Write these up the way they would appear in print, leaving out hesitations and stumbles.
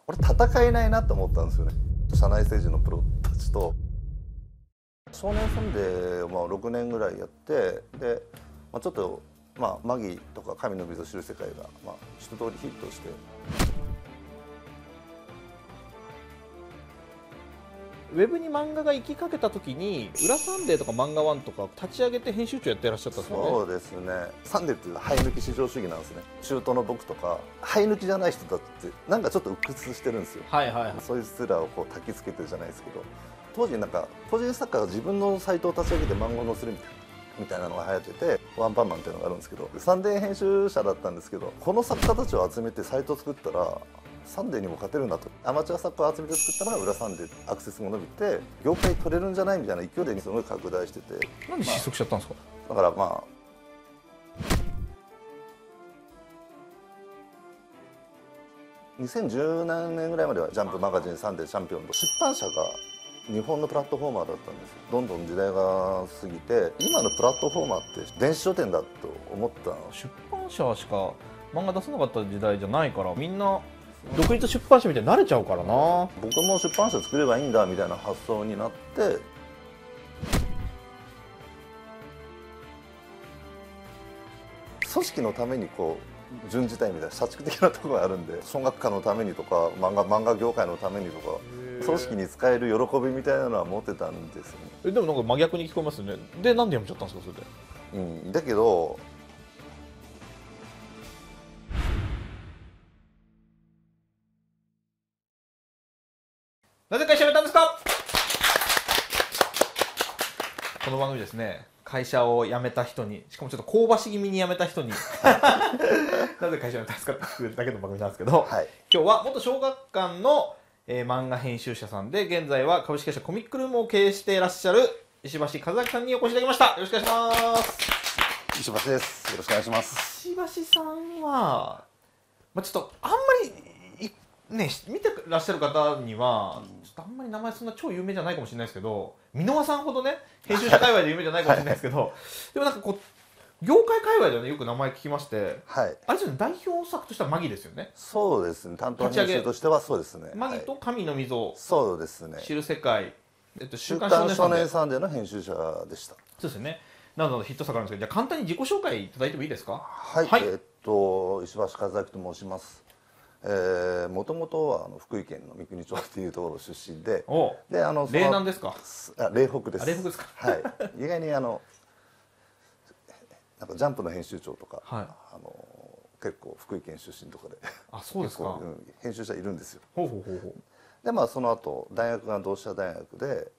俺戦えないなと思ったんですよね。社内政治のプロたちと。少年サンデーを6年ぐらいやって、で、ちょっとマギとか神の水を知る世界が一通りヒットして。 ウェブに漫画が行きかけた時に「裏サンデー」とか「漫画ワン」とか立ち上げて編集長やってらっしゃったんですよね。 そうですね。サンデーっていう生え抜き至上主義なんですね。中東の僕とか生え抜きじゃない人たちってなんかちょっと鬱屈してるんですよ。 はいはいはい。 そいつらをこう焚きつけてじゃないですけど、当時なんか個人作家が自分のサイトを立ち上げて漫画を載せるみたいなのが流行ってて、ワンパンマンっていうのがあるんですけど、サンデー編集者だったんですけど、この作家たちを集めてサイトを作ったらサンデーにも勝てるなと。アマチュア作家を集めて作ったのが裏サンデー。アクセスも伸びて業界取れるんじゃないみたいな勢いですごい拡大してて。 なんで失速しちゃったんですか？ だから2010何年ぐらいまではジャンプマガジン、サンデー、チャンピオンと出版社が日本のプラットフォーマーだったんですよ。どんどん時代が過ぎて、今のプラットフォーマーって電子書店だと思ったの。 出版社しか漫画出せなかった時代じゃないから、みんな独立出版社みたいに慣れちゃうからな。 僕も出版社作ればいいんだみたいな発想になって、組織のためにこう準じたいみたいな社畜的なところがあるんで、小学科のためにとか漫画業界のためにとか組織に使える喜びみたいなのは持ってたんですよね。 でもなんか真逆に聞こえますよね。で、なんで辞めちゃったんですか、それで。 だけどなぜ会社辞めたんですか？この番組ですね、会社を辞めた人に、しかもちょっと香ばし気味に辞めた人になぜ会社を辞めたんですかっていうだけの番組なんですけど、 はい、 今日は元小学館の、漫画編集者さんで、現在は株式会社コミックルームを経営していらっしゃる石橋和明さんにお越しいただきました。よろしくお願いします。 石橋です。よろしくお願いします。 石橋さんは、ちょっとあんまりね、見てらっしゃる方にはちょっとあんまり名前そんな超有名じゃないかもしれないですけど、箕輪さんほどね編集者界隈で有名じゃないかもしれないですけど、でもなんかこう業界界隈ではねよく名前聞きまして、 はい、 あれですよね、代表作としてはマギですよね。 そうですね、担当編集としてはそうですね。 マギと神の溝をそうですね、 知る世界、 週刊少年サンデーの編集者でした。 そうですよね。なのでヒット作あるんですけど、じゃあ簡単に自己紹介いただいてもいいですか？ はい、 はい、 石橋和明と申します。もともとは福井県の三国町っていうところ出身で、 嶺南ですか？ 嶺北です。 嶺北ですか？ はい。意外になんかジャンプの編集長とか、 はい、 結構福井県出身とかで、 あ、そうですか。 編集者いるんですよ。 ほうほうほうほう。 でその後大学が同志社大学で、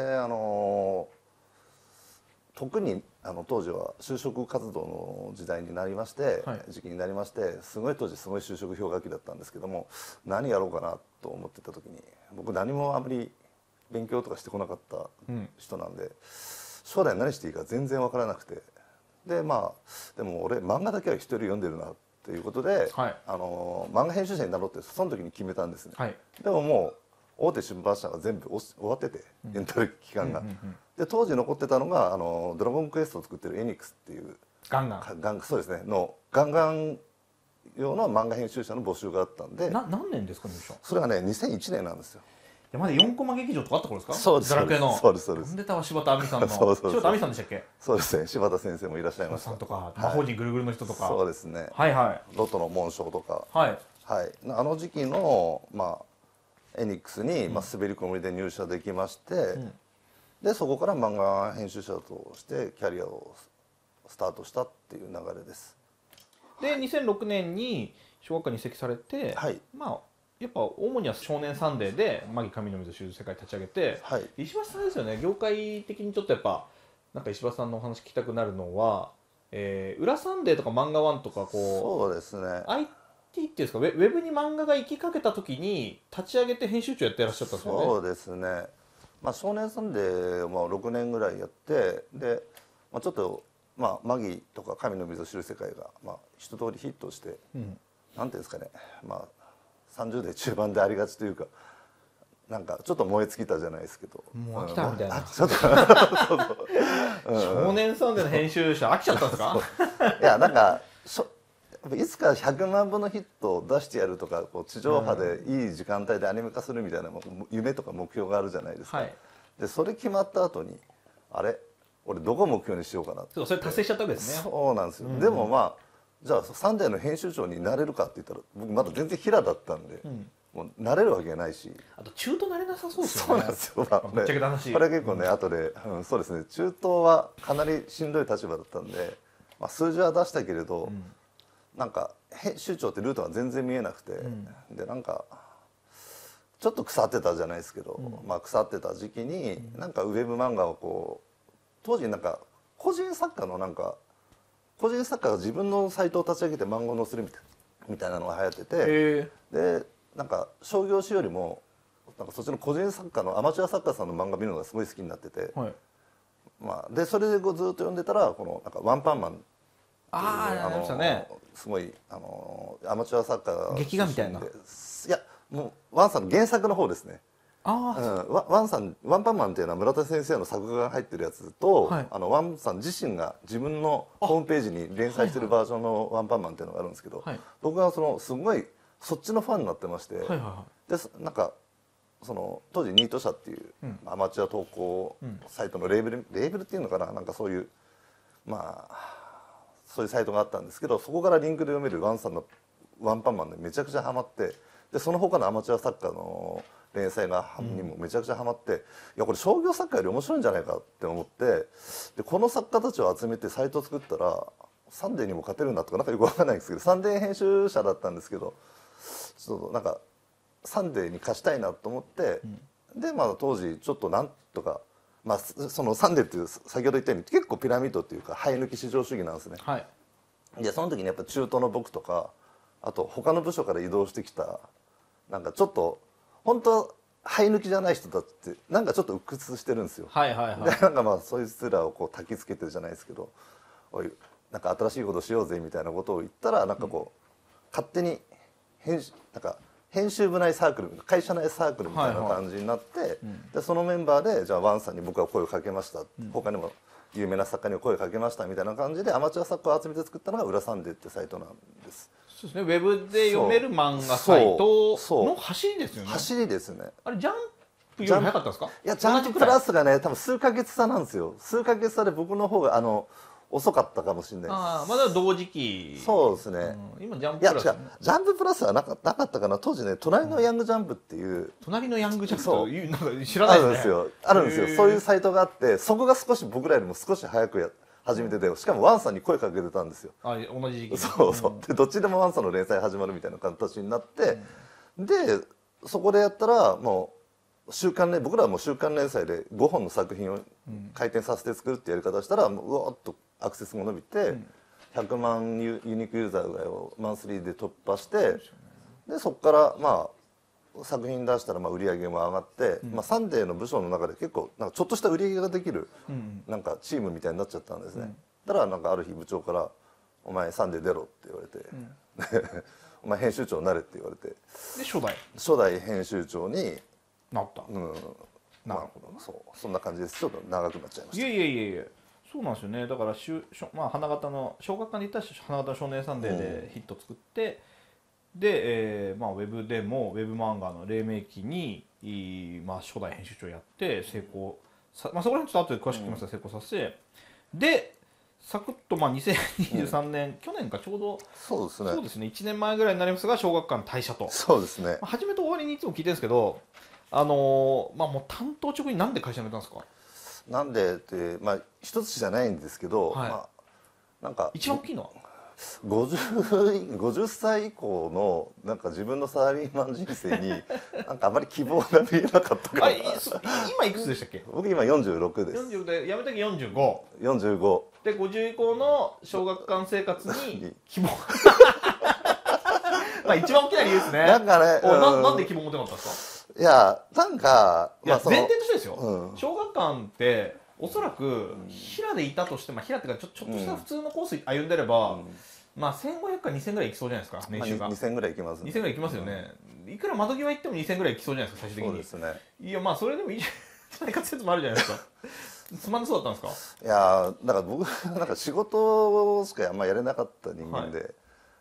特に当時は就職活動の時代になりまして、 はい、 時期になりまして、当時すごい就職氷河期だったんですけども、何やろうかなと思ってた時に、僕何もあまり勉強とかしてこなかった人なんで、将来何していいか全然分からなくて、でも俺漫画だけは一人読んでるなっていうことで、 はい、 漫画編集者になろうってその時に決めたんですね。 はい、 でももう大手出版社が全部終わってて、レンタル期間が。で当時残ってたのがドラゴンクエストを作ってるエニックスっていうガンガン、 そうですねのガンガン用の漫画編集者の募集があったんで。 何年ですか？入社。 それがね2001年なんですよ。 まだ4コマ劇場とかあった頃ですか？ そうです。 ドラクエの。 そうです。 なんでたわ柴田亜美さんの。 柴田亜美さんでしたっけ？ そうですね。柴田先生もいらっしゃいました。 さんとか魔法陣ぐるぐるの人とか。 そうですね。 はいはい。 ロトの紋章とか。 はいはい。あの時期のエニックスに滑り込みで入社できまして、でそこから漫画編集者としてキャリアをスタートしたっていう流れです。 で2006年に小学館に移籍されて、 はい、 やっぱ主には少年サンデーでマギ神の水を知る世界立ち上げて、 はい、 石橋さんですよね。業界的にちょっとやっぱなんか石橋さんのお話聞きたくなるのは、裏サンデーとか漫画ワンとかそうですね。 ITっていうんですか、ウェブに漫画が行きかけた時に立ち上げて編集長やってらっしゃったんですよね。 そうですね。少年サンデーを6年ぐらいやって、で、ちょっとマギとか神の水を知る世界が一通りヒットして、なんていうんですかね、30代中盤でありがちというか、なんかちょっと燃え尽きたじゃないですけど、 もう飽きたみたいな。 ちょっと少年サンデーの編集者飽きちゃったんですか？ いやなんかっぱいつか100万部のヒットを出してやるとか、こう地上波でいい時間帯でアニメ化するみたいな夢とか目標があるじゃないですか、 はい、 でそれ決まった後にあれ俺どこ目標にしようかなって、 それ達成しちゃったわけですね。 そうなんですよ、でもまあじゃあサンデーの編集長になれるかって言ったら僕まだ全然平だったんで、もうなれるわけがないし、 あと中途なれなさそうですよね。 そうなんですよ、まあぶっちゃけた話これ結構ね後で、そうですね、中東はかなりしんどい立場だったんで、まあ、数字は出したけれど、なんか編集長ってルートが全然見えなくて、でなんかちょっと腐ってたじゃないですけど、まあ腐ってた時期になんかウェブ漫画をこう当時なんか個人作家が自分のサイトを立ち上げて漫画を載せるみたいなのが流行ってて、でなんか商業誌よりもなんかそっちの個人作家のアマチュア作家さんの漫画見るのがすごい好きになってて、 はい、 まあ、でそれでずっと読んでたらこのなんかワンパンマンっていうすごいアマチュア作家劇画みたいな、いやもうワンさんの原作の方ですね。ワンパンマンっていうのは村田先生の作画が入ってるやつと、はい、ワンさん自身が自分のホームページに連載してるバージョンのワンパンマンっていうのがあるんですけど、はい、僕はすごいそっちのファンになってまして、でなんか当時ニート社っていう、アマチュア投稿サイトのレーベルっていうのかな、なんかそういうまあそういうサイトがあったんですけど、そこからリンクで読めるワンさんのワンパンマンでめちゃくちゃハマって、でその他のアマチュア作家の連載にもめちゃくちゃハマって、いやこれ商業作家より面白いんじゃないかって思って、でこの作家たちを集めてサイトを作ったらサンデーにも勝てるんだとかなんかよく分かんないんですけど、サンデー編集者だったんですけど、ちょっとなんかサンデーに貸したいなと思って、でまあ当時ちょっとなんとか、まあ、そのサンデーっていう先ほど言ったように結構ピラミッドっていうか生え抜き至上主義なんですね。 はい、 でその時にやっぱ中東の僕とかあと他の部署から移動してきたなんかちょっと本当生え抜きじゃない人だってなんかちょっと鬱屈してるんですよ。でなんかまあそいつらをこう焚きつけてるじゃないですけど、おいなんか新しいことしようぜみたいなことを言ったらなんかこう、勝手に編集部内サークル会社内サークルみたいな感じになって、でそのメンバーでじゃあワンさんに僕は声をかけました、他にも有名な作家にも声をかけましたみたいな感じでアマチュア作家を集めて作ったのが裏サンデーってサイトなんです。 そうですね、ウェブで読める漫画サイトの走りですよね。 走りですね。 あれジャンプより早かったですか？ いやジャンププラスがね多分数ヶ月差なんですよ。数ヶ月差で僕の方が遅かったかもしれないです。 まだ同時期。 そうですね。 今ジャンププラス、 いや違う、ジャンププラスはなかったかな。当時ね隣のヤングジャンプっていう、 隣のヤングジャンプというなんか知らないですね。 あるんですよ。そういうサイトがあって、そこが少し僕らよりも少し早く始めてて、しかもワンさんに声かけてたんですよ。 同じ時期。 そうでどっちでもワンさんの連載始まるみたいな形になって、でそこでやったらもう僕らはもう週刊連載で5本の作品を回転させて作るってやり方をしたらうわっとアクセスも伸びて、100万ユニークユーザーぐらいをマンスリーで突破して、でそこからまあ作品出したらまあ売り上げも上がって、まあ、サンデーの部署の中で結構なんかちょっとした売り上げができるなんかチームみたいになっちゃったんですね。だからなんかある日部長から「お前サンデー出ろ」って言われて「お前編集長になれ」って言われて、で初代編集長になった。 なるほど、そんな感じです。ちょっと長くなっちゃいました。 いやそうなんですよね。だから花形の小学館で言ったら花形少年サンデーでヒット作って、で、まあ、ウェブでもウェブ漫画の黎明期に、まあ、初代編集長やって成功さ、まあ、そこら辺ちょっと後で詳しく聞きますが成功させて、でサクッとまあ2023年、去年かちょうどそうですね1年前ぐらいになりますが小学館退社と。 そうですね。 初めと終わりにいつも聞いてるんですけど、まあ、もう担当直になんで会社辞めたんですか？ なんでってまあ一つじゃないんですけど、 はい、 まあ、なんか一番大きいのは 50歳以降のなんか自分のサラリーマン人生になんかあまり希望が見えなかったから今いくつでしたっけ？ 僕今46です。 40で辞めた時45で50以降の小学館生活に希望まあ一番大きな理由ですね。 なんかね、 なんで希望持てなかったんですか？ いやなんか、 まあ、前提としてですよ、小学館っておそらく平でいたとしても、平っていうかちょっとした普通のコース歩んでれば、まあ1500か2000ぐらいいきそうじゃないですか、年収が。 2000ぐらいいきますね。 2000ぐらいいきますよね。いくら窓際行っても2000ぐらいいきそうじゃないですか、最終的に。 そうですね。いやまあそれでもいいじゃないか説もあるじゃないですか。つまんなそうだったんですか？ いやだから僕なんか仕事しかあんまやれなかった人間で、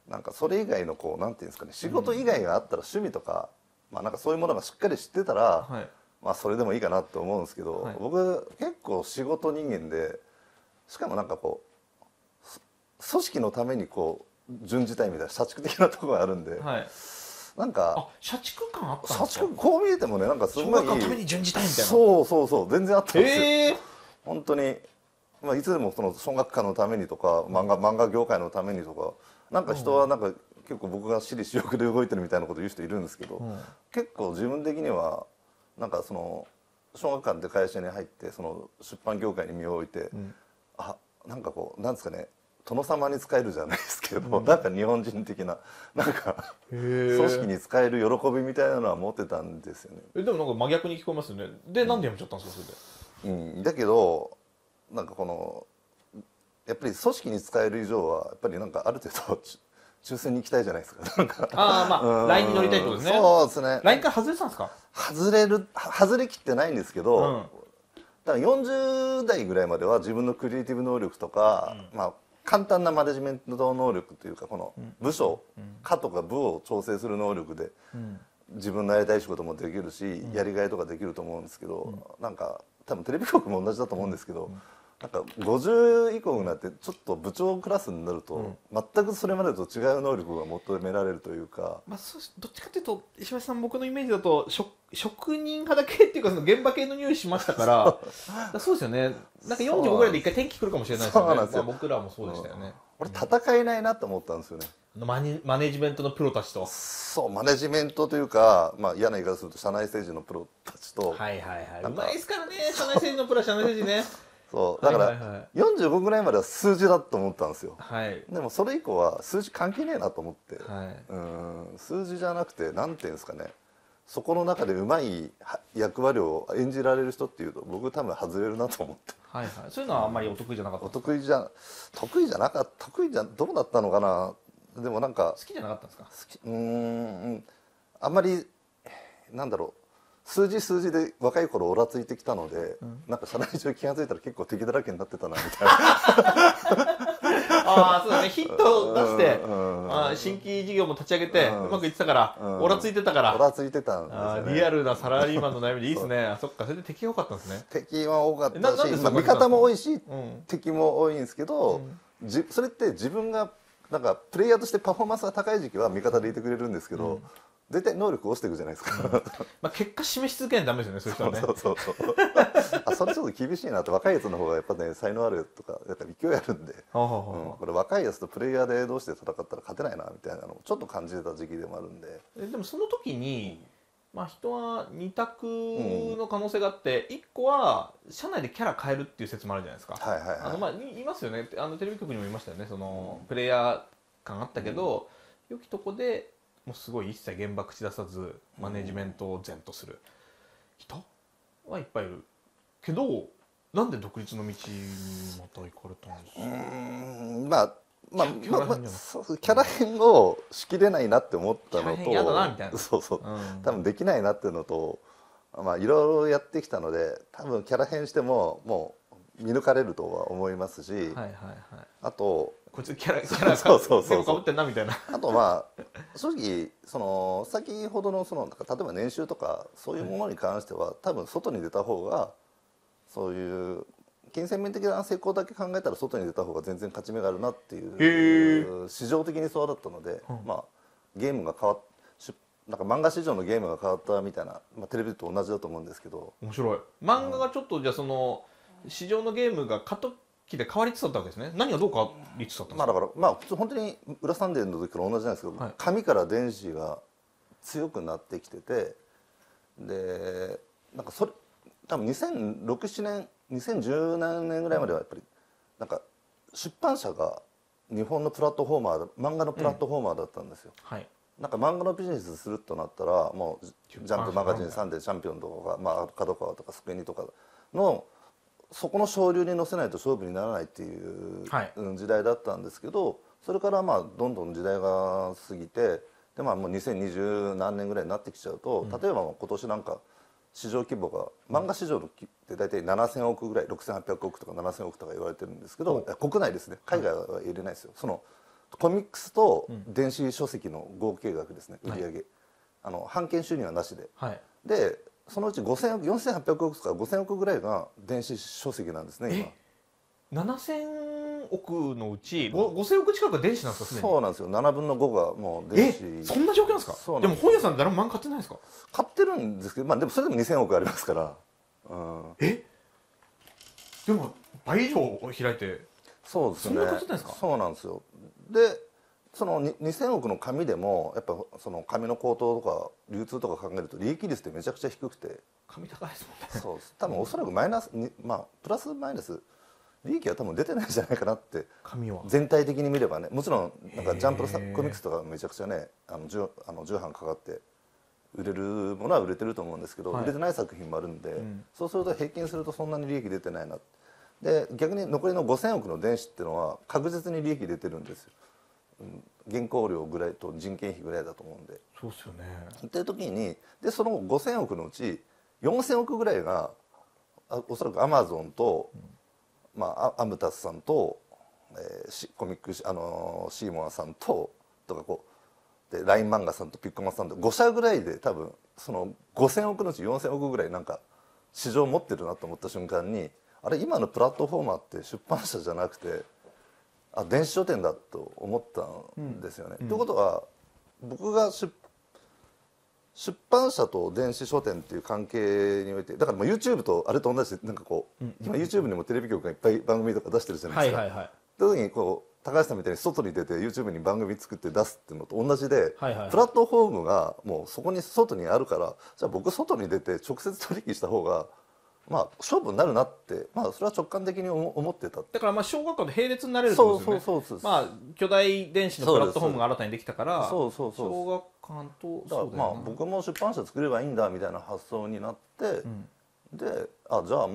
なんかそれ以外のこうなんていうんですかね、仕事以外があったら趣味とか、まあなんかそういうものがしっかり知ってたら、 はいまあそれでもいいかなと思うんですけど、 はい、 僕結構仕事人間で、しかもなんかこう組織のためにこう準じたいみたいな社畜的なところがあるんで、 はい、 なんかあ、社畜感あったん社ですか。 畜こう見えてもね、なんかす小ごい学校のために準じたいみたいな。 そうそうそう全然あったんですよ、 え本当に。まあ、いつでもその小学科のためにとか漫画業界のためにとか、なんか人はなんか結構僕が私利私欲で動いてるみたいなこと言う人いるんですけど、結構自分的にはなんかその小学館って会社に入ってその出版業界に身を置いて、あ、なんかこうなんですかね、殿様に仕えるじゃないですけど、なんか日本人的ななんか組織に使える喜びみたいなのは持ってたんですよね。 でもなんか真逆に聞こえますよね。で、なんで辞めちゃったんですか、それで。 だけどなんかこのやっぱり組織に使える以上はやっぱりなんかある程度抽選に行きたいじゃないですか。なんかああ、まあ、ラインに乗りたいってことですね。 そうですね。 ラインから外れてたんですか。 外れきってないんですけど、だから40代ぐらいまでは自分のクリエイティブ能力とか、まあ簡単なマネジメント能力というか、この部署、課とか部を調整する能力で自分のやりたい仕事もできるし、やりがいとかできると思うんですけど、なんか多分テレビ局も同じだと思うんですけど、なんか50以降になってちょっと部長クラスになると、全くそれまでと違う能力が求められるというか、 まあ、どっちかというと石橋さん、僕のイメージだと職人派だけっていうか、その現場系の匂いしましたからそうですよね。なんか45ぐらいで一回転機来るかもしれないですよね。まあ、僕らもそうでしたよね。 俺戦えないなと思ったんですよね。 マネジメントのプロたちと。 そう、マネジメントというか、まあ嫌な言い方すると社内政治のプロたちと、 はいはいはい、うまいですからね、社内政治のプロは社内政治ね。 そうだから45ぐらいまでは数字だと思ったんですよ。 はい、 でもそれ以降は数字関係ねえなと思って、 はい、 数字じゃなくてなんていうんですかね、そこの中でうまい役割を演じられる人っていうと僕多分外れるなと思って、 はいはい、そういうのはあんまりお得意じゃなかった。 得意じゃなかった、得意じゃどうだったのかな。でもなんか好きじゃなかったんですか。 あんまりなんだろう、数字で若い頃オラついてきたので、なんか社内中気が付いたら結構敵だらけになってたなみたいなああ、そうだね、ヒットを出して新規事業も立ち上げてうまくいってたから、オラついてたから、 オラついてたんですよね。 リアルなサラリーマンの悩みでいいですね。あ、そっか、それで敵が多かったんですね。 敵は多かったし、 まあ、 味方も多いし、敵も多いんですけど、それって自分がなんかプレイヤーとしてパフォーマンスが高い時期は味方でいてくれるんですけど、絶対能力落ちていくじゃないですか。 まあ結果示し続けないとダメですよね、そういう人はね。 そうあ、それちょっと厳しいなって。若いやつの方がやっぱね才能あるとかやっぱ勢いあるんで、これ若いやつとプレイヤーでどうして戦ったら勝てないなみたいなのをちょっと感じてた時期でもあるんで。 でもその時に、まあ、人は2択の可能性があって、1個は社内でキャラ変えるっていう説もあるじゃないですか。まあいますよね。テレビ局にもいましたよね。そのプレイヤー感あったけど、良きとこでもうすごい一切現場口出さずマネジメントを善とする人はいっぱいいるけど、なんで独立の道にまた行かれたんですか。 キャラ変をしきれないなって思ったのと、多分できないなっていうのと、まあいろいろやってきたので、多分キャラ変してももう見抜かれるとは思いますし、あとこいつキャラかぶってんなみたいな。 あとまあ正直その先ほどのその例えば年収とかそういうものに関しては、多分外に出た方がそういう金銭面的な成功だけ考えたら外に出た方が全然勝ち目があるなっていう市場的にそうだったので、まあゲームが変わっなんか漫画市場のゲームが変わったみたいな、まあ、テレビと同じだと思うんですけど。 面白い。漫画がちょっとじゃあその市場のゲームが過渡期で変わりつつあったわけですね。何がどう変わりつつあったんですか。 だからまあ普通本当に裏サンデーの時から同じなんですけど、紙から電子が強くなってきてて、でなんかそれ多分2006、7年2010何年ぐらいまではやっぱりなんか出版社が日本のプラットフォーマー漫画のプラットフォーマーだったんですよ。なんか漫画のビジネスするとなったらもうジャンプマガジン、サンデー、チャンピオンとか、まあ、角川とかスクエニとかのそこの昇竜に乗せないと勝負にならないっていう時代だったんですけど、それからまあどんどん時代が過ぎて、でまあもう2020何年ぐらいになってきちゃうと、例えば今年なんか市場規模が漫画市場って大体7000億ぐらい、6800億とか7000億とか言われてるんですけど、国内ですね、海外は入れないですよ。そのコミックスとうん電子書籍の合計額ですね、売上、版権収入はなしで、 はいでそのうち5000億4800億とか5000億ぐらいが電子書籍なんですね 7000億のうち5000億近くが電子なんですか、すでに。 そうなんですよ。7分の5がもう電子。 そんな状況なんですか。でもそうなんです。 本屋さんで誰も漫画買ってないですか。 買ってるんですけど、まあでもそれでも2000億ありますから、うん、 でも倍以上を開いて。 そうですね。 そんな買ってたんですか。 そうなんですよ。でその2000億の紙でもやっぱその紙の高騰とか流通とか考えると利益率ってめちゃくちゃ低くて、 紙高いですもんね。 そうです。多分おそらくマイナスに、まあプラスマイナス利益は多分出てないんじゃないかなって、 紙は全体的に見ればね。もちろんなんかジャンプへーコミックスとかめちゃくちゃね重版かかって売れるものは売れてると思うんですけど、 はい売れてない作品もあるんで、 んそうすると平均するとそんなに利益出てないな。で逆に残りの5000億の電子っていうのは確実に利益出てるんですよ、原稿料ぐらいと人件費ぐらいだと思うんで。 そうですよね。 っていう時にでその5000億のうち4000億ぐらいがおそらくアマゾンと、アムタスさんと、コミックシーモアさんとかこうで LINE 漫画さんとピッコマさんと5社ぐらいで多分その5000億のうち4000億ぐらいなんか市場持ってるなと思った瞬間に、あれ今のプラットフォーマーって出版社じゃなくて電子書店だと思ったんですよね。ということは僕が出版社と電子書店っていう関係においてだからもう YouTube とあれと同じでなんかこう、今 YouTube にもテレビ局がいっぱい番組とか出してるじゃないですか。という時にこう高橋さんみたいに外に出て YouTube に番組作って出すっていうのと同じで、プラットフォームがもうそこに外にあるから、じゃあ僕外に出て直接取引した方が勝負になるなって、それは直感的に思ってた。 だから小学校で並列になれるってことですよね。巨大電子のプラットフォームが新たにできたから小学館とだから僕も出版社作ればいいんだみたいな発想になって、でじゃあ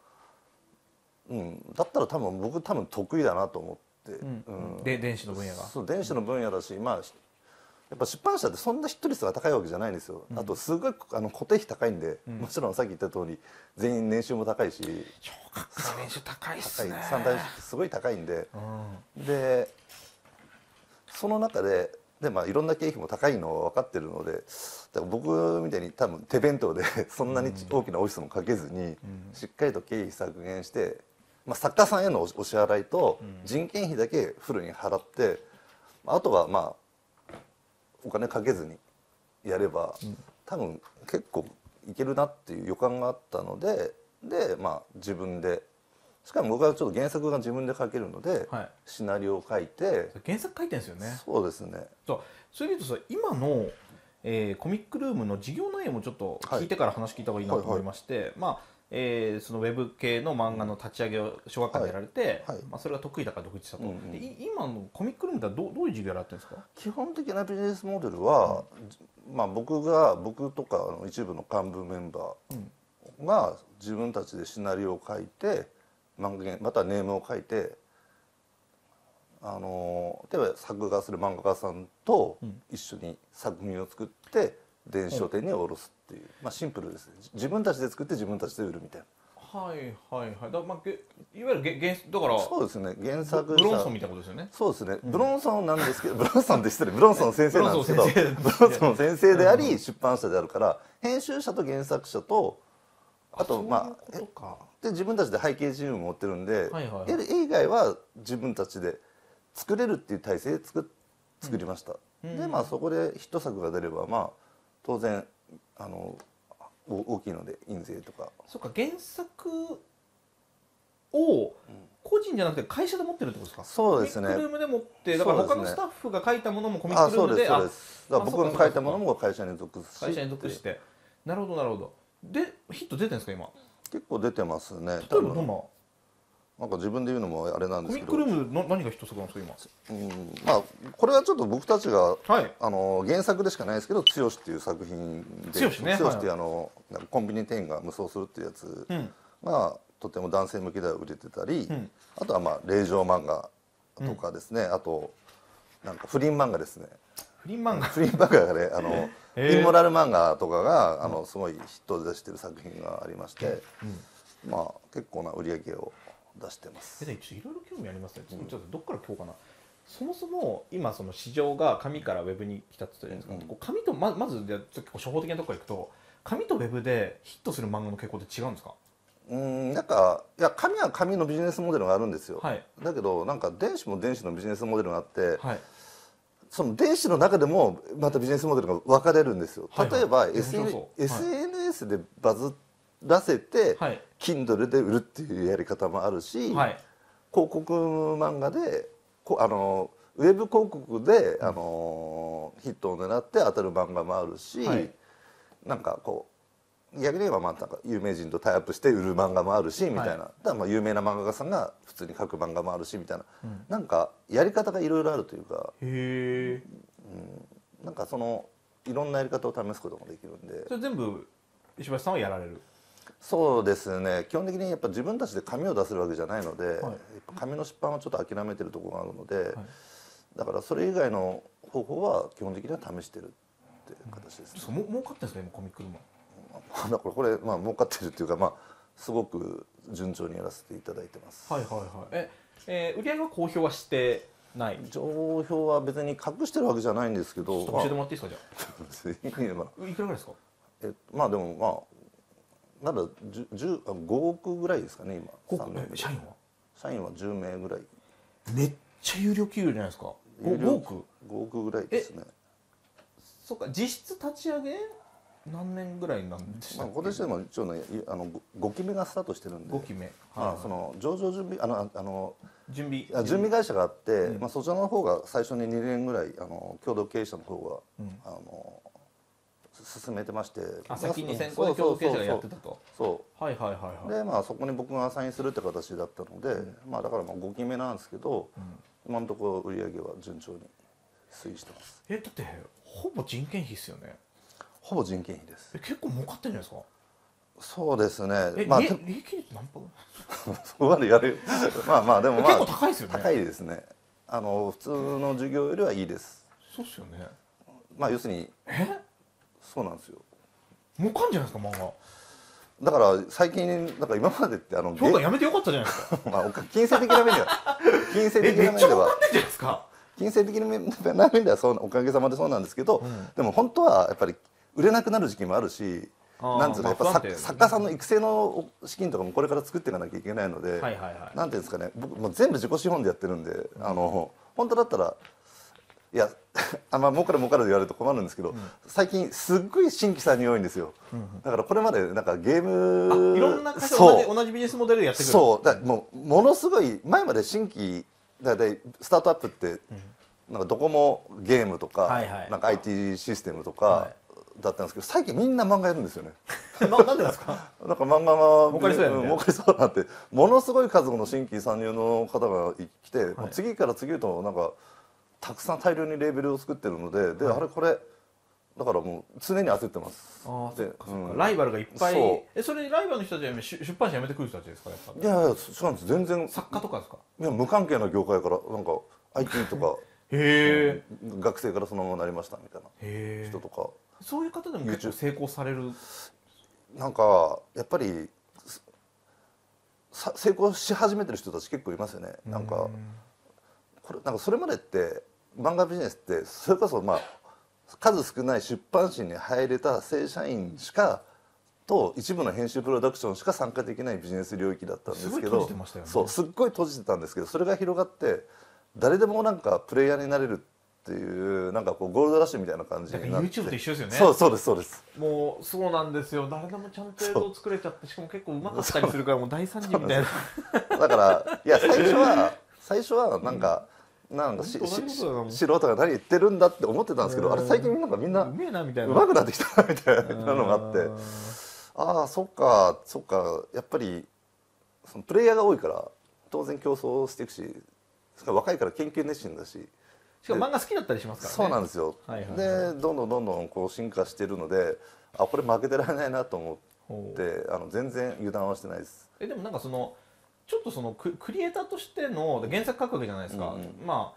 だったら僕得意だなと思って、 で電子の分野がそう電子の分野だし、やっぱ出版社ってそんなヒット率が高いわけじゃないんですよ。あとすごい固定費高いんで、もちろんさっき言った通り全員年収も高いし、 小学校年収高いっすね。 三大すごい高いんで、でその中でいろんな経費も高いのは分かってるので、だから僕みたいに多分手弁当でそんなに大きなオフィスもかけずに、しっかりと経費削減して、作家さんへのお支払いと人件費だけフルに払って、あとはお金かけずにやれば、多分結構いけるなっていう予感があったので、自分で、しかも僕はちょっと原作が自分で書けるので、シナリオを書いて。 原作書いてるんですよね。 そうですね。 それでいうとさ、今の、コミックルームの事業内容もちょっと聞いてから話聞いた方がいいなと思いまして、そのウェブ系の漫画の立ち上げを小学館でやられて、それが得意だから独立したと。今のコミックルームではどういう事業やられてるんですか。 基本的なビジネスモデルは、僕とか一部の幹部メンバーが自分たちでシナリオを書いて、漫画またはネームを書いて、例えば作画する漫画家さんと一緒に作品を作って電子書店に卸すっていう、シンプルですね。自分たちで作って自分たちで売るみたいな。 いわゆるだからそうですね、原作者ブロンソンみたいなことですよね。 そうですね、ブロンソンなんですけど、ブロンソンって失礼、ブロンソン先生なんですけど、ブロンソン先生であり出版社であるから、編集者と原作者とあとで自分たちで背景自由も持ってるんで、絵以外は自分たちで作れるっていう体制で作りました。でそこでヒット作が出れば当然大きいので印税とか。 そうか、原作を個人じゃなくて会社で持ってるってことですか。 そうですね。 コミックルームで持って、だから他のスタッフが書いたものもコミックルームで、 そうです。だから僕が書いたものも会社に属して、なるほどなるほど。でヒット出てるんですか今。 結構出てますね。 例えばどんな。 なんか自分で言うのもあれなんですけど、 コミックルームの何がヒット作なんですか今。これはちょっと僕たちが、原作でしかないですけど「剛」っていう作品で、剛っていうコンビニ店員が無双するっていうやつがとても男性向けでは売れてたり、あとは令嬢漫画とかですね、あとなんか不倫漫画ですね。 不倫漫画がねインモラル漫画とかがすごいヒットで出してる作品がありまして、結構な売り上げを出してます。 いろいろ興味ありますね。ちょっとどっから今日かな。 そもそも今その市場が紙からウェブに来たって言ったじゃないですか、紙とまずじゃあちょっと初歩的なところからいくと紙とウェブでヒットする漫画の傾向って違うんですか？ なんかいや紙は紙のビジネスモデルがあるんですよ、 はい、 だけどなんか電子も電子のビジネスモデルがあって、 はい、 その電子の中でもまたビジネスモデルが分かれるんですよ。例えば、 はいはい、 SNS でバズらせて、 はい、 Kindle で売るっていうやり方もあるし、 はい、 広告漫画でウェブ広告で、ヒットを狙って当たる漫画もあるし、はい、なんかこう逆に言えばなんか有名人とタイアップして売る漫画もあるしみたいな、はい、だからまあ有名な漫画家さんが普通に描く漫画もあるしみたいな、なんかやり方がいろいろあるというか、 へなんかそのいろんなやり方を試すこともできるんで。 それ全部石橋さんはやられる？ そうですね、基本的にやっぱ自分たちで紙を出せるわけじゃないので、はい、やっぱ紙の出版はちょっと諦めてるところがあるので、はい、だからそれ以外の方法は基本的には試してるっていう形ですね。 儲かってるんですか今コミックルーム？ だからこれまあ儲かってるっていうか、まあすごく順調にやらせていただいてます。 はいはいはい。売り上げは公表はしてない？ 情報は別に隠してるわけじゃないんですけど。 教えてもらっていいですかじゃあ。いくらぐらいですか？ まあでもまあまだ5億ぐらいですかね今。 社員は？ 社員は10名ぐらい。 めっちゃ有料企業じゃないですか。5億 ？5億ぐらいですね。 そうか、実質立ち上げ何年ぐらいなんでしたっけ？ 今年でも一応ね5期目がスタートしてるんで。 5期目。 その上場準備準備会社があって、まあそちらの方が最初に2年ぐらい共同経営者の方が進めてまして、 先に先行で共同経営者がやってたと。 そうはいはいはいはい。 でまあそこに僕がアサインするって形だったので、まあだからまあ5期目なんですけど、今のところ売り上げは順調に推移してます。 だってほぼ人件費ですよね。 ほぼ人件費です。 結構儲かってるんじゃないですか？ そうですね。 まあ利益率何パー？ そこまでやる。まあまあでもまあ結構高いですよね。 高いですね。普通の授業よりはいいです。 そうですよね。 まあ要するにそうなんですよ。 儲かんじゃないですか漫画。 だから最近なんか今までって評価やめてよかったじゃないですか。 まあ金銭的な面では金銭的な面ではめっちゃ儲かってんじゃないですか。 金銭的な面ではそうおかげさまでそうなんですけど、でも本当はやっぱり売れなくなる時期もあるし、なんていうのやっぱ作家さんの育成の資金とかもこれから作っていかなきゃいけないので、なんていうんですかね、僕もう全部自己資本でやってるんで、本当だったらいやまあ儲かるで言われると困るんですけど、最近すっごい新規参入多いんですよ。だからこれまでなんかゲームいろんな会社同じビジネスモデルでやってくる。 そうだものすごい前まで新規だいたいスタートアップってなんかどこもゲームとかなんか IT システムとかだったんですけど、最近みんな漫画やるんですよね。 なんでですか？ なんか漫画が儲かりそうやね。 儲かりそうなんてものすごい数の新規参入の方が来て、次から次へとなんかたくさん大量にレーベルを作ってるので、あれこれだからもう常に焦ってます。 ライバルがいっぱい。それにライバルの人たちは出版社辞めてくる人たちですか？やっぱいやいやそうなんです。全然作家とかですか？ いや無関係な業界からなんか IT とか学生からそのままなりましたみたいな人とか。 そういう方でも結構成功される。 なんかやっぱり成功し始めてる人たち結構いますよね。なんかそれまでって漫画ビジネスってそれこそまあ数少ない出版社に入れた正社員しかと一部の編集プロダクションしか参加できないビジネス領域だったんですけど、そうすっごい閉じてたんですけど、それが広がって誰でもなんかプレイヤーになれるっていうなんかこうゴールドラッシュみたいな感じになって、 YouTube と一緒ですよね。 そうですそうです。 もうそうなんですよ。誰でもちゃんと映像作れちゃって、しかも結構うまかったりするからもう大惨事みたいな。 だからいや最初はなんか素人が何言ってるんだって思ってたんですけど、あれ最近なんかみんなうまくなってきたなみたいなのがあって、ああそっかやっぱりそのプレイヤーが多いから当然競争していくし、若いから研究熱心だし、 しかも漫画好きだったりしますからね。 そうなんですよ。でどんどんこう進化してるので、これ負けてられないなと思って全然油断はしてないです。 でもなんかそのちょっとそのクリエイターとしての原作書くわけじゃないですか。まあ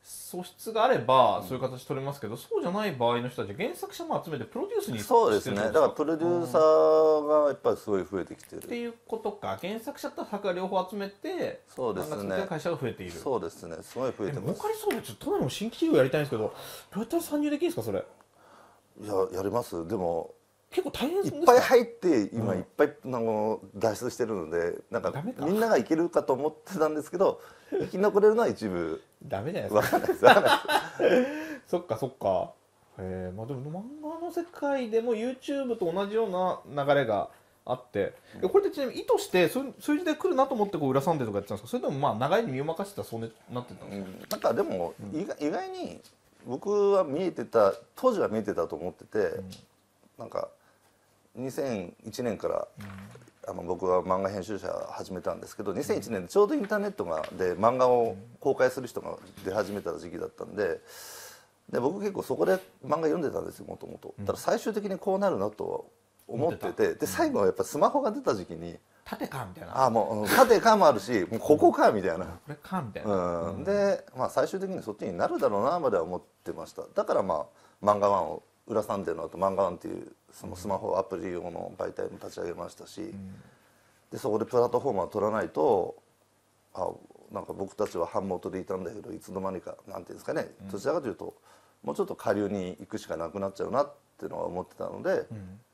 素質があればそういう形取れますけど、そうじゃない場合の人たち原作者も集めてプロデュースにそうですね。だからプロデューサーがやっぱりすごい増えてきてるっていうことか。原作者と作家両方集めてそうですね。 漫画作ってる会社が増えている。 そうですね。すごい増えてます。 儲かりそうで、ちょっと都内も新規事業やりたいんですけど、どうやったら参入できるんですかそれ。 いや、やります。でも結構大変ですね。 いっぱい入って今いっぱい脱出してるので、なんかみんながいけるかと思ってたんですけど、生き残れるのは一部ダメじゃないですか。 わかんないです。わかんないです。 そっかそっか。まあでも漫画の世界でも YouTube と同じような流れがあって、これってちなみに意図して数字で来るなと思ってこう裏サンデーとかやってたんですか、それともまあ長いに身を任せてたらそうなってたんですか。 なんかでも意外に僕は見えてた、当時は見えてたと思ってて、なんか2001年から僕は漫画編集者始めたんですけど、2001年でちょうどインターネットで漫画を公開する人が出始めた時期だったんで、僕結構そこで漫画読んでたんですよ、もともと。ただ最終的にこうなるなとは思ってて、で最後はやっぱスマホが出た時期に縦かみたいな、 もう縦かもあるし、もうここかみたいな、 これかみたいな、 で、まあ、最終的にそっちになるだろうなまでは思ってました。だからまあ漫画ワンを裏サンデーの後漫画ワンっていうそのスマホアプリ用の媒体も立ち上げましたし、でそこでプラットフォームを取らないと、なんか僕たちは版元でいたんだけどいつの間にかなんていうんですかね、どちらかというともうちょっと下流に行くしかなくなっちゃうなっていうのは思ってたので、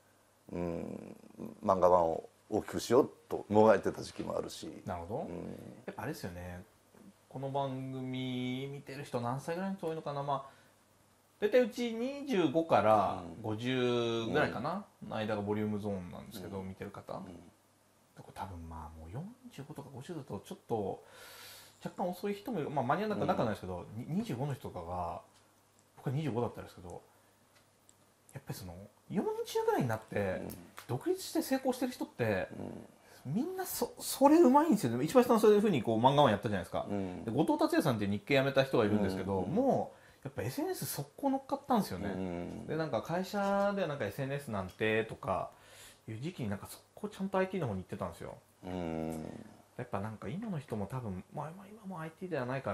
漫画ワンを大きくしようともがいてた時期もあるし。 なるほど、やっぱあれですよね、この番組見てる人何歳ぐらいの人多いのかな。まあ大体うち25から50ぐらいかな、の間がボリュームゾーンなんですけど、見てる方、これ多分まあもう45とか50だとちょっと若干遅い人もいる、まあ間に合わなくはないですけど、25の人とかが、僕は25だったんですけど、やっぱりその40ぐらいになって独立して成功してる人って、みんなそれうまいんですよね。一番下のそういうふうにこう漫画ワンやったじゃないですか、で後藤達也さんって日系辞めた人がいるんですけど、もうやっぱ SNS 速攻乗っかったんですよね、でなんか会社ではなんか SNS なんてとかいう時期になんか速攻ちゃんと IT の方に行ってたんですよ。やっぱなんか今の人も多分、まあ、今も IT ではないから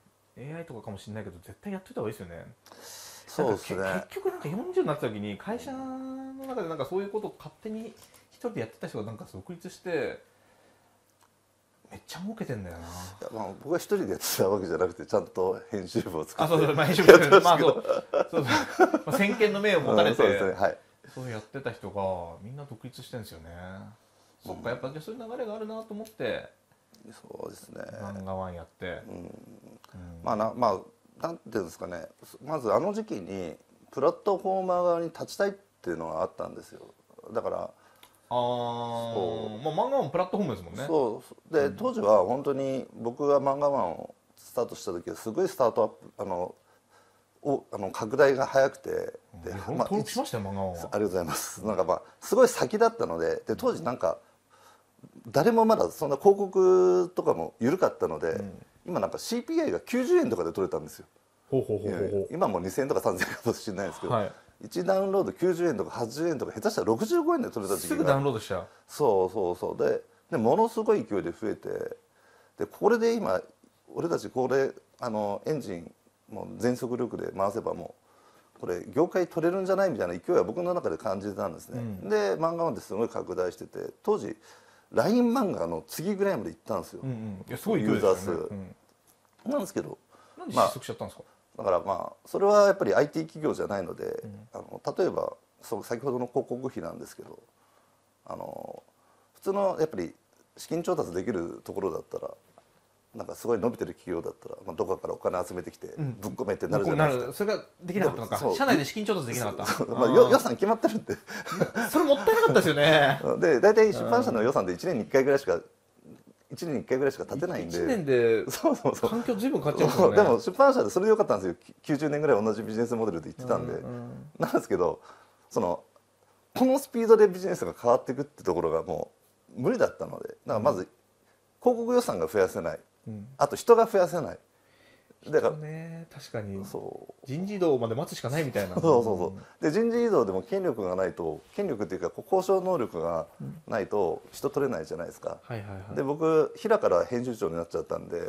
AI とかかもしれないけど絶対やっといた方がいいですよね。 そうですね。 結局なんか40になった時に会社の中でなんかそういうことを勝手に一人でやってた人がなんか独立してめっちゃ儲けてんだよな。いや、まあ、僕は一人でやってたわけじゃなくてちゃんと編集部を作って、 そうそう、まあ、編集部やってまあそう、まあ、先見の明を持たれて、 そうですね、はい、 そうやってた人がみんな独立してるんですよね。そっか、やっぱそういう流れがあるなと思ってそうですね、 漫画ワンやって、 まあなんていうんですかね、まずあの時期にプラットフォーマー側に立ちたいっていうのがあったんですよ。だからまあ漫画ワンプラットフォームですもんね。 そうで、当時は本当に僕が漫画ワンをスタートした時はすごいスタートアップ拡大が早くて、 で登録しましたよ漫画ワンは。 ありがとうございます。なんかまあすごい先だったので、当時なんか誰もまだそんな広告とかも緩かったので、今なんか CPI が90円とかで取れたんですよ。今も2000円とか3000円かもしれないですけど、1ダウンロード90円とか80円とか下手したら65円で取れた時期がすぐダウンロードしちゃう。 そうでものすごい勢いで増えて、でこれで今俺たちこれエンジンもう全速力で回せばもうこれ業界取れるんじゃないみたいな勢いは僕の中で感じてたんですね、で漫画まですごい拡大してて、当時 LINE 漫画の次ぐらいまで行ったんですよ、 いやすごい勢いですよね、 ユーザー数、なんですけど、 なんで失速しちゃったんですか。 だからまあそれはやっぱり IT 企業じゃないので、例えば先ほどの広告費なんですけど、普通のやっぱり資金調達できるところだったらなんかすごい伸びてる企業だったら、どこかからお金集めてきてぶっ込めってなるじゃないですか。 それができなかったのか。社内で資金調達できなかった。 予算決まってるんでそれもったいなかったですよね。 で大体出版社の予算で1年に1回ぐらいしか立てないんで、 1年で環境ずいぶん変わっちゃいますよね。 でも出版社でそれでよかったんですよ。90年ぐらい同じビジネスモデルで言ってたんで、なんですけどこのスピードでビジネスが変わっていくってところがもう無理だったので、だからまず広告予算が増やせない、あと人が増やせない、 だから確かに人事異動まで待つしかないみたいな。 で人事異動でも権力がないと、権力っていうか交渉能力がないと人取れないじゃないですか。で僕平から編集長になっちゃったんで、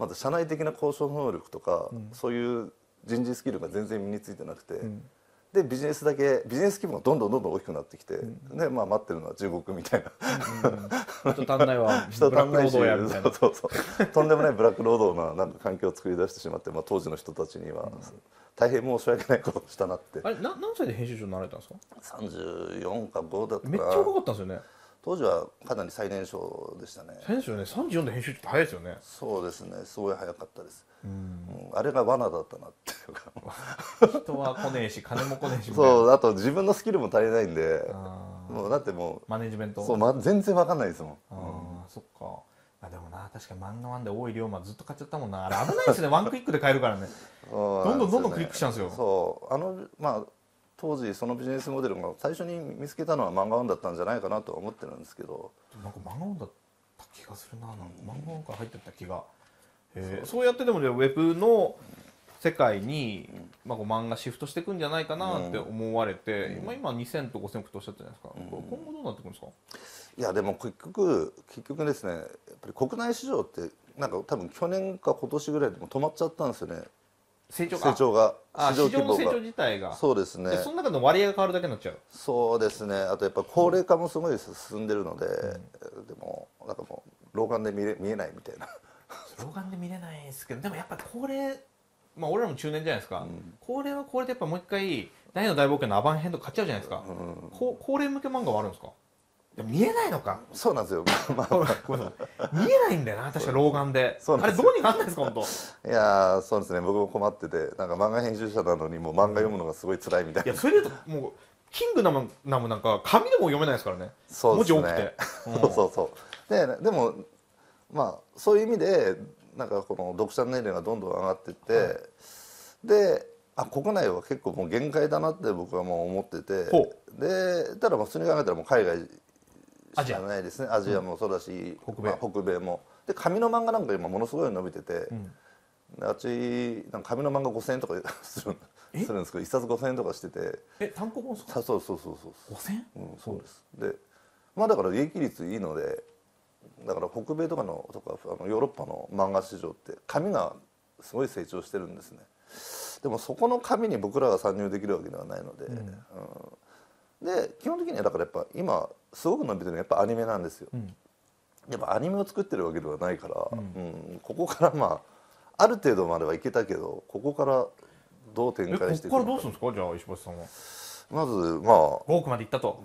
まず社内的な交渉能力とか、そういう人事スキルが全然身についてなくて、でビジネス規模がどんどん大きくなってきて、でまあ待ってるのは地獄みたいな、 人足んないわ人足んないし、 ブラック労働やみたいな。 そうとんでもないブラック労働ななんか環境を作り出してしまって、まあ、当時の人たちには大変申し訳ないことをしたなって。 あれ何歳で編集長になられたんですか？ 34か5だったかな。 めっちゃ若かったんですよね。 当時はかなり最年少でしたね。 最年少ね、34で編集長って早いですよね。 そうですね、すごい早かったです。あれが罠だったなっていうか人は来ねえし金も来ねえしみたいな。 そう、あと自分のスキルも足りないんで、もうだってもうマネジメント。 そう、全然わかんないですもん。 そっか。あでもな、確かに漫画ワンで大井龍馬ずっと買っちゃったもんな。あれ危ないですね。ワンクリックで買えるからね。どんどんクリックしちゃうんですよ。 そうまあ当時そのビジネスモデルが最初に見つけたのは漫画ワンだったんじゃないかなとは思ってるんですけど、 なんか漫画ワンだった気がするな。なんか漫画ワンから入ってった気が。そうやってでもウェブの世界に、まあ、こう漫画シフトしていくんじゃないかなって思われて、今2000と5000億とおっしゃったじゃないですか、今後どうなっていくんですか？ いやでも結局ですね、やっぱり国内市場ってなんか多分去年か今年ぐらいでも止まっちゃったんですよね。 成長が市場の成長自体が。 そうですね。 その中の割合が変わるだけになっちゃう。 そうですね。あとやっぱ高齢化もすごい進んでるので、でもなんかもう老眼で見えないみたいな。 老眼で見れないですけど、でもやっぱ高齢、まあ俺らも中年じゃないですか、高齢は高齢でやっぱもう一回大の大冒険のアバン編とか買っちゃうじゃないですか、高齢向け漫画はあるんですか？でも見えないのか。 そうなんですよ。 見えないんだよな、確か老眼で。あれどうにかなんないですか本当。 いやそうですね、僕も困ってて、なんか漫画編集者なのにもう漫画読むのがすごい辛いみたいな。 いやそれで言うともうキングダムなんか紙でも読めないですからね。 そうですね。 文字多くて。 そうでもまあそういう意味でなんかこの読者年齢がどんどん上がってって、で国内は結構もう限界だなって僕はもう思ってて、でただ普通に考えたらもう海外しかないですね。アジアもそうだし、北米も。で紙の漫画なんか今ものすごい伸びてて、あっちなんか紙の漫画5000円とかするんですけど、1冊5000円とかしてて。 単行本ですか？ そう。 5000円？ そうです。でまあだから利益率いいので、だから北米とかヨーロッパの漫画市場って紙がすごい成長してるんですね。でもそこの紙に僕らが参入できるわけではないので、で基本的にはだからやっぱ今すごく伸びてるのはやっぱアニメなんですよ。やっぱアニメを作ってるわけではないから、ここからまあある程度まではいけたけど、ここからどう展開していくのか。 ここからどうするんですか？じゃあ石橋さんは。 まずまあ 5億までいったと。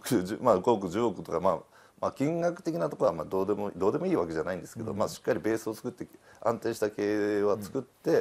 5億10億とかまあ金額的なところはまあどうでもいいわけじゃないんですけど、まあしっかりベースを作って安定した経営は作って、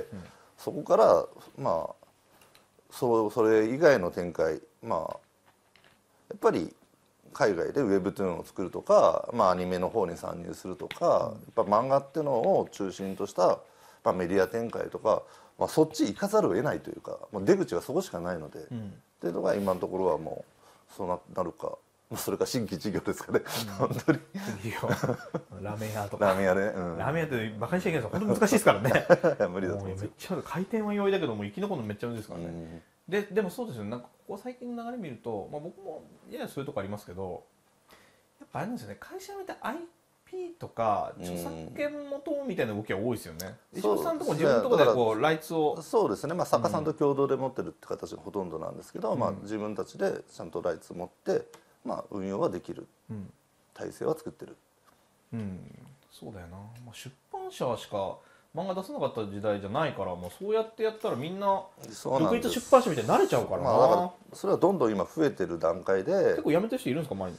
そこからまあそれ以外の展開、まあやっぱり海外でウェブというのを作るとか、まあ、アニメの方に参入するとか、やっぱ漫画っていうのを中心とした、まあ、メディア展開とか、まあ、そっち行かざるを得ないというか、もう出口はそこしかないので、っていうのが今のところはもうそうなるか。それか新規事業ですかね、本当に。 ラーメン屋とか。 ラーメン屋ね。 ラーメン屋ってバカにしちゃいけないです。本当難しいですからね。 無理だと思う。 めっちゃ回転は容易だけども生き残るのめっちゃ難しいですからね。でもそうですよね。なんかここ最近の流れ見ると、まあ僕もややそういうとこありますけど、やっぱあれなんですよね。会社によって IP とか著作権元みたいな動きが多いですよね。石橋さんとこ自分のところでこうライツを。 そうですね。まあ作家さんと共同で持ってるって形がほとんどなんですけど、まあ自分たちでちゃんとライツ持って。まあ運用はできる、体制は作ってる。 そうだよな。まあ、出版社しか漫画出さなかった時代じゃないから、もうそうやってやったらみんな独立出版社みたいになれちゃうからな。 だからそれはどんどん今増えてる段階で。 結構辞めてる人いるんですか前に？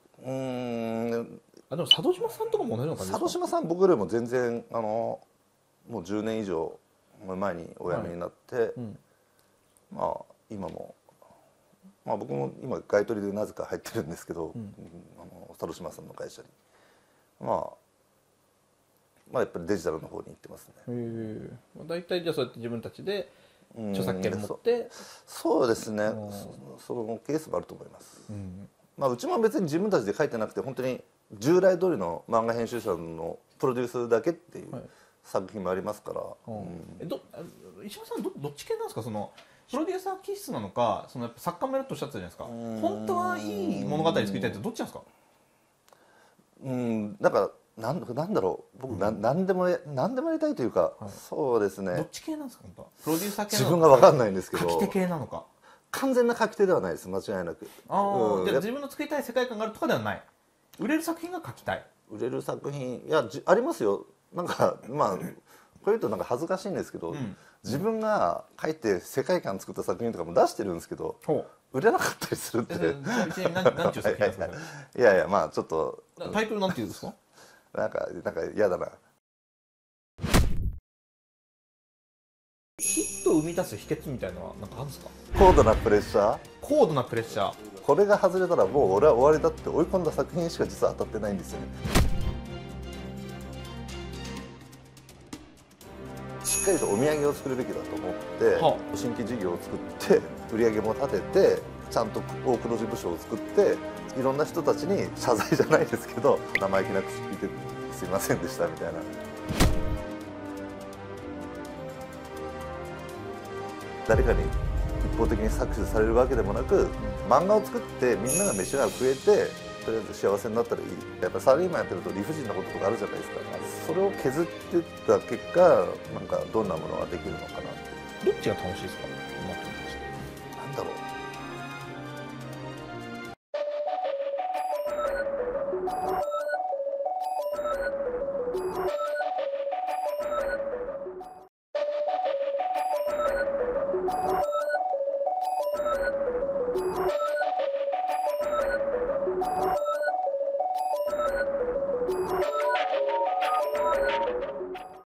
でも佐渡島さんとかも同じような感じですか？ 佐渡島さん僕よりも全然もう10年以上前にお辞めになって、まあ今も。まあ僕も今買い取りでなぜか入ってるんですけど、佐渡島さんの会社に、まあやっぱりデジタルの方に行ってますね。 大体じゃあそうやって自分たちで著作権持って、 そうですね。そのケースもあると思います。まあうちも別に自分たちで書いてなくて、本当に従来通りの漫画編集者のプロデュースだけっていう作品もありますから。 石橋さんどっち系なんですか？そのプロデューサー気質なのか、そのやっぱ作家もやるとおっしゃってたじゃないですか。本当はいい物語作りたいってどっちなんですか？ だからなんだろう僕、なんでもやりたいというか、 はい、 そうですね。 どっち系なんですか本当は。プロデューサー系なのか自分が分かんないんですけど、 書き手系なのか。 完全な書き手ではないです、間違いなく。 じゃあ自分の作りたい世界観があるとかではない。売れる作品が書きたい。 売れる作品いやありますよ。なんかまあこういうとなんか恥ずかしいんですけど、自分が書いて世界観作った作品とかも出してるんですけど、売れなかったりするって。 ちなみに何ちゅう作品ですか。 いやいやまあちょっとタイトルなんていうんですか。 なんか嫌だな。 ヒットを生み出す秘訣みたいなのは何かあるんですか。 高度なプレッシャー。 高度なプレッシャー。 これが外れたらもう俺は終わりだって追い込んだ作品しか実は当たってないんですよね。しっかりとお土産を作るべきだと思って、新規事業を作って売り上げも立ててちゃんと大黒字部署を作っていろんな人たちに謝罪じゃないですけど生意気な口聞いてすいませんでしたみたいな。誰かに一方的に搾取されるわけでもなく、漫画を作ってみんなが飯が食えてとりあえず幸せになったらいい。やっぱサラリーマンやってると理不尽なこととかあるじゃないですか。それを削っていった結果なんかどんなものができるのかなって。 どっちが楽しいですか。 なんだろう。